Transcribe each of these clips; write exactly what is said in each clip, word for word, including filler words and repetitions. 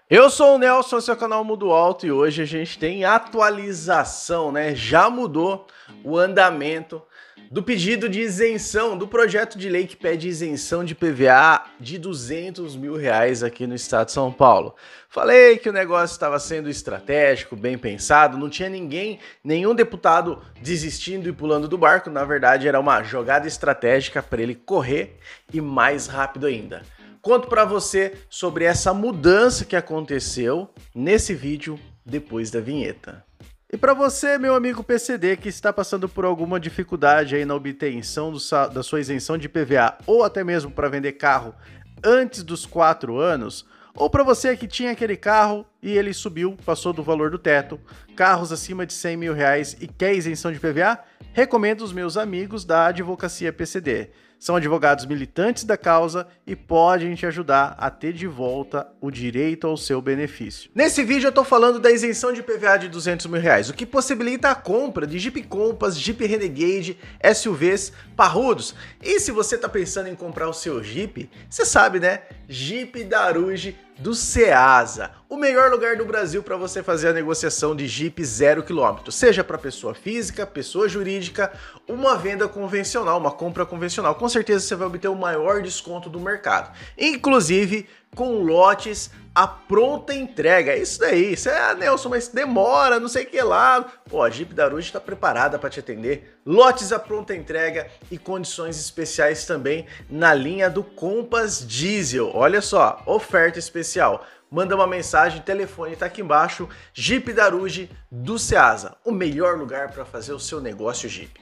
Eu sou o Nelson, seu canal Mundo Alto, e hoje a gente tem atualização, né? Já mudou o andamento do pedido de isenção, do projeto de lei que pede isenção de P V A de duzentos mil reais aqui no estado de São Paulo. Falei que o negócio estava sendo estratégico, bem pensado, não tinha ninguém, nenhum deputado desistindo e pulando do barco, na verdade era uma jogada estratégica para ele correr e mais rápido ainda. Conto para você sobre essa mudança que aconteceu nesse vídeo depois da vinheta. E para você, meu amigo P C D, que está passando por alguma dificuldade aí na obtenção do, da sua isenção de P V A ou até mesmo para vender carro antes dos quatro anos, ou para você que tinha aquele carro e ele subiu, passou do valor do teto, carros acima de cem mil reais e quer isenção de P V A, recomendo os meus amigos da Advocacia P C D. São advogados militantes da causa e podem te ajudar a ter de volta o direito ao seu benefício. Nesse vídeo eu tô falando da isenção de P V A de duzentos mil reais, o que possibilita a compra de Jeep Compass, Jeep Renegade, S U Vs parrudos. E se você tá pensando em comprar o seu Jeep, você sabe, né? Jeep Daruge do Ceasa, o melhor lugar do Brasil para você fazer a negociação de Jeep zero quilômetro, seja para pessoa física, pessoa jurídica, uma venda convencional, uma compra convencional. Com certeza você vai obter o maior desconto do mercado, inclusive com lotes à pronta entrega. É isso daí. Isso é, ah, Nelson, mas demora, não sei o que lá. Pô, a Jeep Daruge está preparada para te atender. Lotes à pronta entrega e condições especiais também na linha do Compass Diesel. Olha só, oferta especial. Manda uma mensagem, telefone tá aqui embaixo. Jeep Daruge do Ceasa, o melhor lugar para fazer o seu negócio Jeep.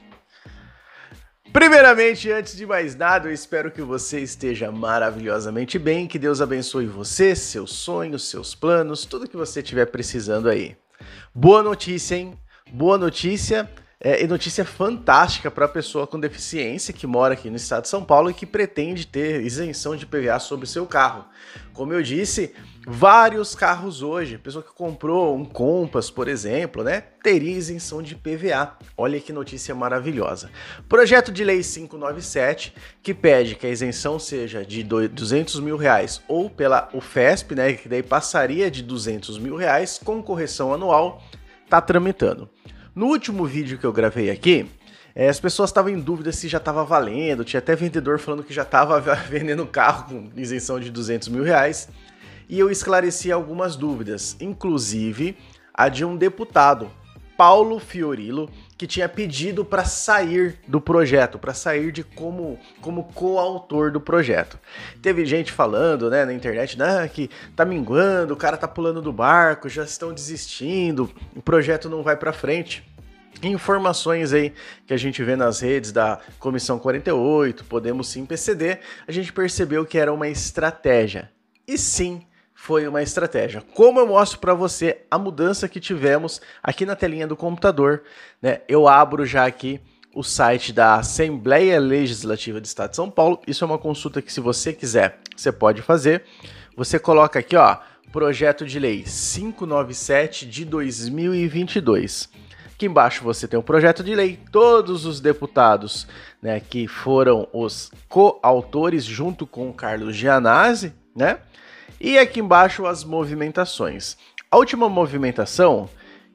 Primeiramente, antes de mais nada, eu espero que você esteja maravilhosamente bem, que Deus abençoe você, seus sonhos, seus planos, tudo que você estiver precisando aí. Boa notícia, hein? Boa notícia, é, e notícia fantástica para a pessoa com deficiência que mora aqui no estado de São Paulo e que pretende ter isenção de P V A sobre o seu carro. Como eu disse, vários carros hoje, a pessoa que comprou um Compass, por exemplo, né, teria isenção de P V A. Olha que notícia maravilhosa. Projeto de lei quinhentos e noventa e sete, que pede que a isenção seja de duzentos mil reais ou pela U F E S P, né, que daí passaria de duzentos mil reais com correção anual, tá tramitando. No último vídeo que eu gravei aqui, É, as pessoas estavam em dúvida se já estava valendo, tinha até vendedor falando que já estava vendendo carro com isenção de duzentos mil reais, e eu esclareci algumas dúvidas, inclusive a de um deputado, Paulo Fiorillo, que tinha pedido para sair do projeto, para sair de como, como coautor do projeto. Teve gente falando, né, na internet, né, que tá minguando, o cara tá pulando do barco, já estão desistindo, o projeto não vai para frente. Informações aí que a gente vê nas redes da Comissão quarenta e oito, Podemos Sim P C D, a gente percebeu que era uma estratégia. E sim, foi uma estratégia. Como eu mostro para você a mudança que tivemos aqui na telinha do computador, né? Eu abro já aqui o site da Assembleia Legislativa do Estado de São Paulo. Isso é uma consulta que, se você quiser, você pode fazer. Você coloca aqui, ó, projeto de lei quinhentos e noventa e sete de dois mil e vinte e dois. Aqui embaixo você tem o projeto de lei, todos os deputados, né, que foram os coautores junto com o Carlos Gianazzi, né? E aqui embaixo as movimentações. A última movimentação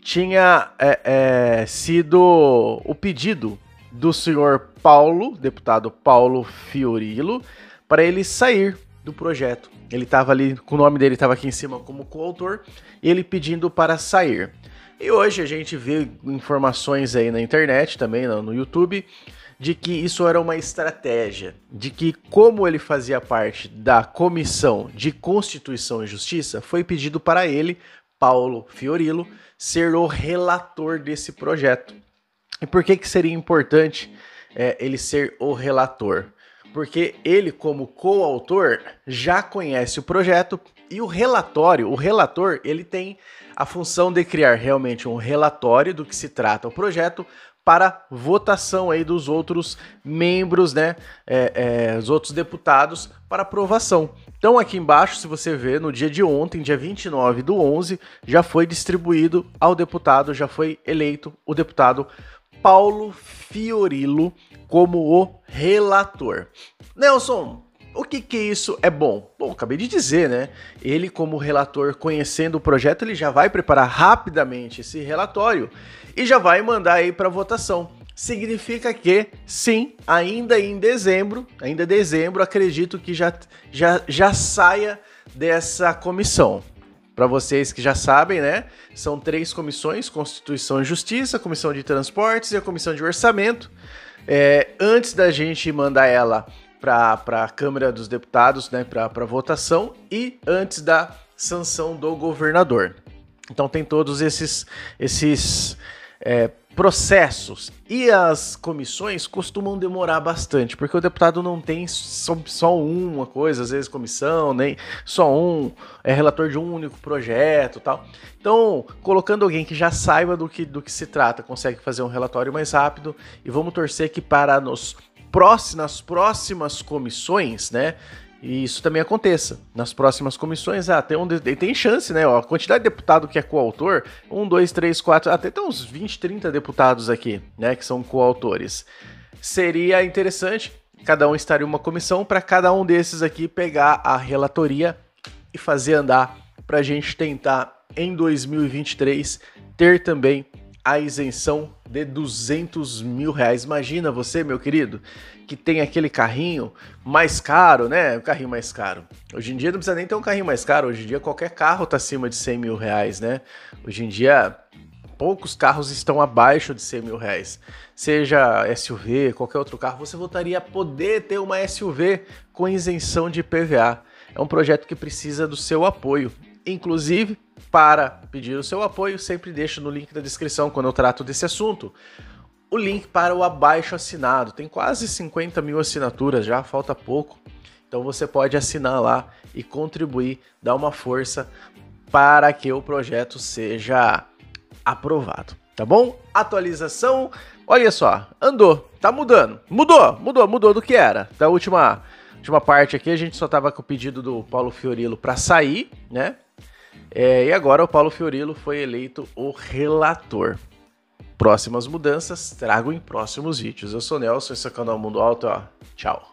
tinha é, é, sido o pedido do senhor Paulo, deputado Paulo Fiorillo, para ele sair do projeto. Ele estava ali, com o nome dele estava aqui em cima como coautor, ele pedindo para sair. E hoje a gente vê informações aí na internet, também no YouTube, de que isso era uma estratégia, de que, como ele fazia parte da Comissão de Constituição e Justiça, foi pedido para ele, Paulo Fiorillo, ser o relator desse projeto. E por que que seria importante é, ele ser o relator? Porque ele, como coautor, já conhece o projeto e o relatório, o relator, ele tem a função de criar realmente um relatório do que se trata o projeto para votação aí dos outros membros, né, é, é, os outros deputados para aprovação. Então aqui embaixo, se você ver, no dia de ontem, dia vinte e nove do onze, já foi distribuído ao deputado, já foi eleito o deputado Paulo Fiorillo como o relator. Nelson, O que que isso é bom? Bom, acabei de dizer, né? Ele, como relator, conhecendo o projeto, ele já vai preparar rapidamente esse relatório e já vai mandar aí para votação. Significa que, sim, ainda em dezembro, ainda em dezembro, acredito que já, já, já saia dessa comissão. Para vocês que já sabem, né? São três comissões: Constituição e Justiça, Comissão de Transportes e a Comissão de Orçamento. É, antes da gente mandar ela para a Câmara dos Deputados, né, para votação, e antes da sanção do governador. Então tem todos esses, esses é, processos. E as comissões costumam demorar bastante, porque o deputado não tem só, só uma coisa, às vezes comissão, nem só um, é relator de um único projeto e tal. Então, colocando alguém que já saiba do que, do que se trata, consegue fazer um relatório mais rápido, e vamos torcer que para nos nas próximas comissões, né, e isso também aconteça. Nas próximas comissões, ah, tem, um, tem chance, né, ó, a quantidade de deputado que é coautor, um, dois, três, quatro, até tem uns vinte, trinta deputados aqui, né, que são coautores. Seria interessante, cada um estar em uma comissão, para cada um desses aqui pegar a relatoria e fazer andar, para a gente tentar, em dois mil e vinte e três, ter também a isenção de duzentos mil reais. Imagina você, meu querido, que tem aquele carrinho mais caro, né? O carrinho mais caro. Hoje em dia não precisa nem ter um carrinho mais caro. Hoje em dia qualquer carro tá acima de cem mil reais, né? Hoje em dia poucos carros estão abaixo de cem mil reais. Seja S U V, qualquer outro carro, você voltaria a poder ter uma S U V com isenção de I P V A. É um projeto que precisa do seu apoio. Inclusive, para pedir o seu apoio, sempre deixo no link da descrição quando eu trato desse assunto o link para o abaixo assinado. Tem quase cinquenta mil assinaturas já, falta pouco. Então você pode assinar lá e contribuir, dar uma força para que o projeto seja aprovado, tá bom? Atualização, olha só, andou, tá mudando, mudou, mudou, mudou do que era. Da última, última parte aqui a gente só tava com o pedido do Paulo Fiorilo para sair, né? É, e agora o Paulo Fiorilo foi eleito o relator. Próximas mudanças trago em próximos vídeos. Eu sou o Nelson, esse é o canal Mundo Alto, ó. Tchau.